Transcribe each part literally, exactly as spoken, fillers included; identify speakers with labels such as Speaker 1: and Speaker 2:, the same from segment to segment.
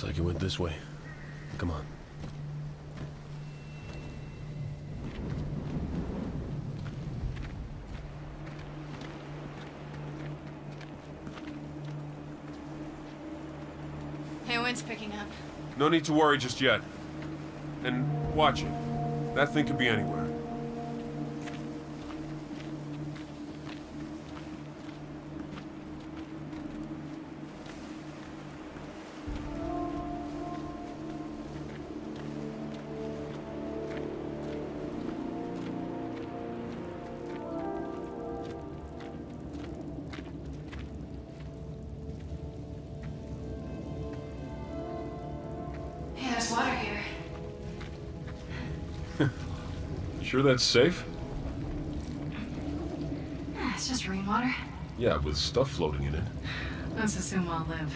Speaker 1: Looks like it went this way. Come on.
Speaker 2: Hey, wind's picking up.
Speaker 1: No need to worry just yet. And watch it. That thing could be anywhere.
Speaker 2: Hey, there's water here.
Speaker 1: Sure that's safe?
Speaker 2: Yeah, it's just rainwater.
Speaker 1: Yeah, with stuff floating in it.
Speaker 2: Let's assume I'll live.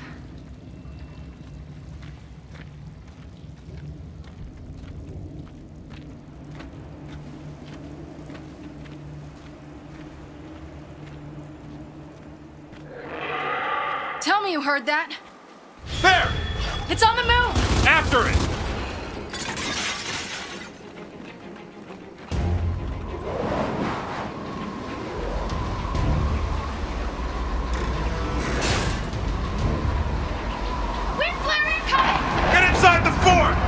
Speaker 2: Tell me you heard that.
Speaker 1: There!
Speaker 2: It's on the move!
Speaker 1: After it!
Speaker 2: Wind flare incoming!
Speaker 1: Get inside the fort!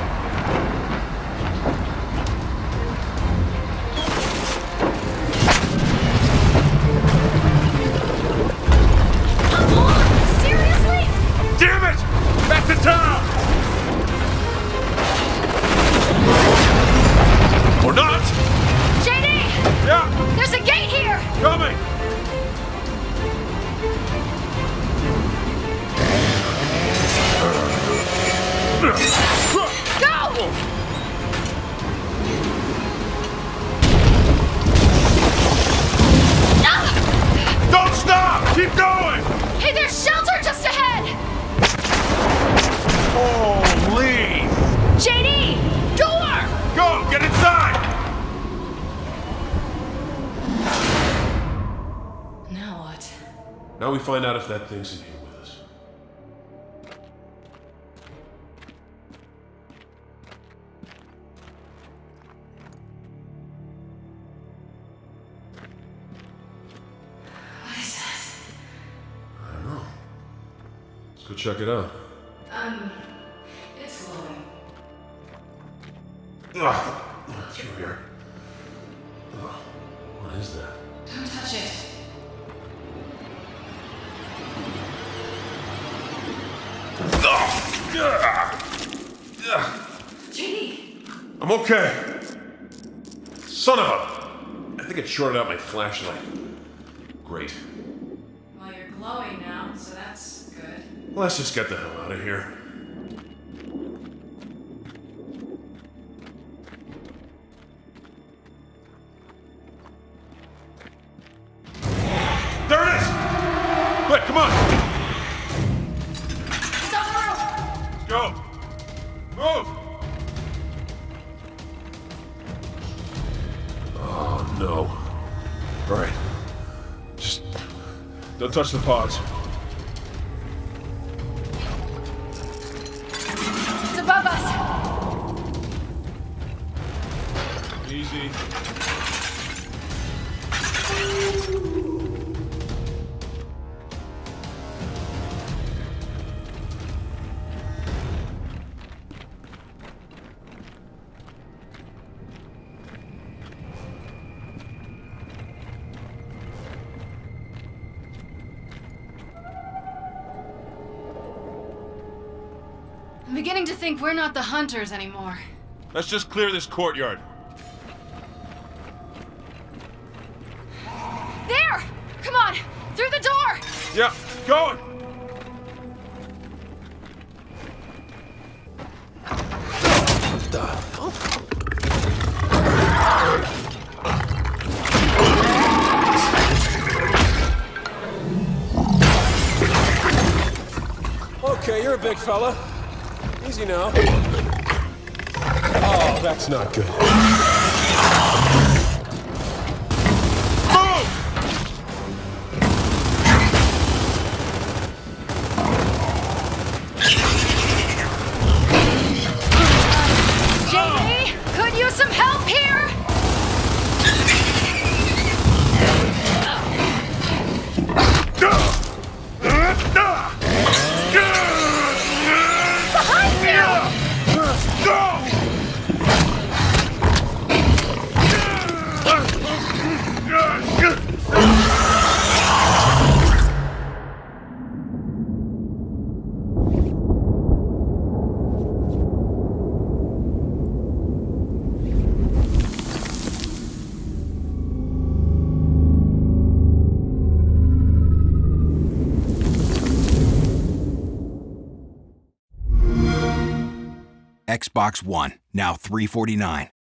Speaker 2: Come on! Seriously?
Speaker 1: Damn it! Back to town! Or not!
Speaker 2: J D!
Speaker 1: Yeah,
Speaker 2: There's a gate here!
Speaker 1: coming!
Speaker 2: Go! Ah!
Speaker 1: Don't stop! Keep going!
Speaker 2: Hey, there's shelter just ahead!
Speaker 1: Holy!
Speaker 2: J D! Door!
Speaker 1: Go! Get inside!
Speaker 2: Now what?
Speaker 1: Now we find out if that thing's in here with us.
Speaker 2: What is that?
Speaker 1: I don't know. Let's go check it out.
Speaker 2: Um, it's glowing.
Speaker 1: Ugh. Through here. Ugh. What is that?
Speaker 2: Don't touch it. J D!
Speaker 1: I'm okay. Son of a... I think it shorted out my flashlight. Great.
Speaker 2: Well, you're glowing now, so that's good.
Speaker 1: Let's just get the hell out of here. There it is! Quick, come on!
Speaker 2: It's on the roof!
Speaker 1: Let's go! Move! Oh, no. All right. Just don't touch the pods.
Speaker 2: It's above us!
Speaker 1: Easy.
Speaker 2: I'm beginning to think we're not the hunters anymore.
Speaker 1: Let's just clear this courtyard.
Speaker 2: There! Come on! Through the door!
Speaker 1: Yeah, going!
Speaker 3: Okay, you're a big fella. Easy now. Oh, that's not good.
Speaker 1: Move!
Speaker 4: Xbox One, now three forty-nine.